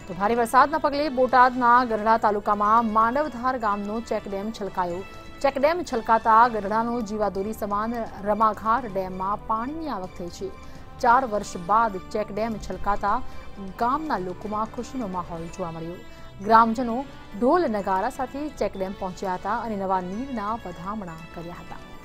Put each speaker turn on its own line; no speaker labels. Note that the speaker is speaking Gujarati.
તો ભારે વરસાદના પગલે બોટાદના ગઢડા તાલુકામાં માંડવધાર ગામનો ચેકડેમ છલકાયો. ચેકડેમ છલકાતા ગઢડાનો જીવાદોરી સમાન રમાઘાટ ડેમમાં પાણીની આવક થઈ છે. 4 વર્ષ બાદ ચેકડેમ છલકાતા ગામના લોકોમાં ખુશીનો માહોલ જોવા મળ્યો. ગ્રામજનો ઢોલ નગારા સાથે ચેકડેમ પહોંચ્યા હતા અને નવા નીરના વધામણા કર્યા હતા.